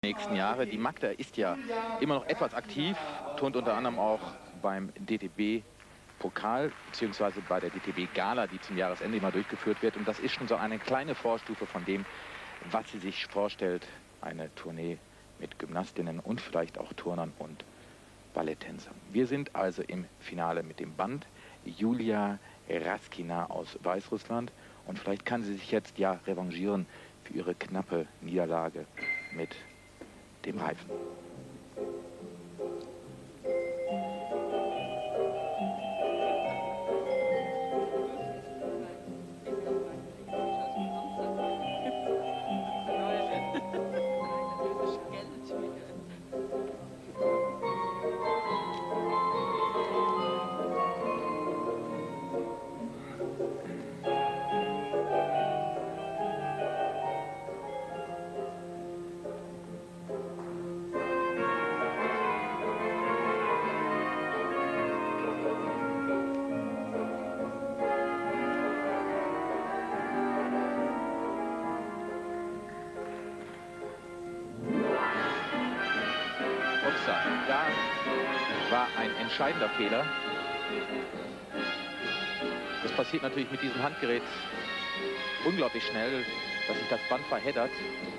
nächsten Jahre. Die Magda ist ja immer noch etwas aktiv, turnt unter anderem auch beim DTB-Pokal bzw. bei der DTB-Gala, die zum Jahresende immer durchgeführt wird. Und das ist schon so eine kleine Vorstufe von dem, was sie sich vorstellt. Eine Tournee mit Gymnastinnen und vielleicht auch Turnern und Balletttänzern. Wir sind also im Finale mit dem Band Julia Raskina aus Weißrussland. Und vielleicht kann sie sich jetzt ja revanchieren für ihre knappe Niederlage mit dem Reifen. Da war ein entscheidender Fehler. Das passiert natürlich mit diesem Handgerät unglaublich schnell, dass sich das Band verheddert.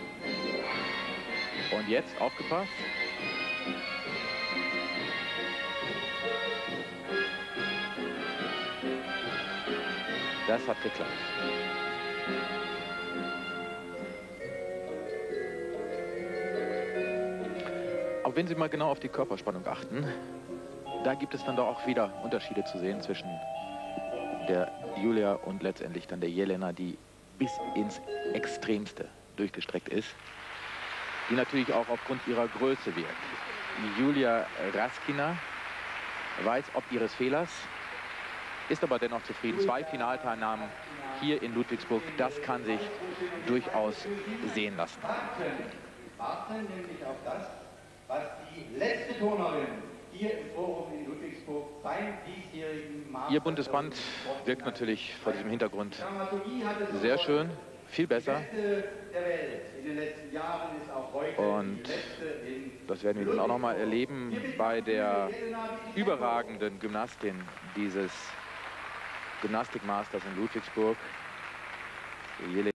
Und jetzt, aufgepasst. Das hat geklappt. Aber wenn Sie mal genau auf die Körperspannung achten, da gibt es dann doch auch wieder Unterschiede zu sehen zwischen der Julia und letztendlich dann der Jelena, die bis ins Extremste durchgestreckt ist, die natürlich auch aufgrund ihrer Größe wirkt. Die Julia Raskina weiß ob ihres Fehlers, ist aber dennoch zufrieden. 2 Finalteilnahmen hier in Ludwigsburg, das kann sich durchaus sehen lassen. Warten nämlich auf das, was die letzte Turnerin hier im Forum in Ludwigsburg beim diesjährigen Ihr buntes Band wirkt natürlich vor diesem Hintergrund sehr schön, viel besser. Und das werden wir nun auch noch mal erleben bei der überragenden Gymnastin dieses Gymnastikmasters in Ludwigsburg.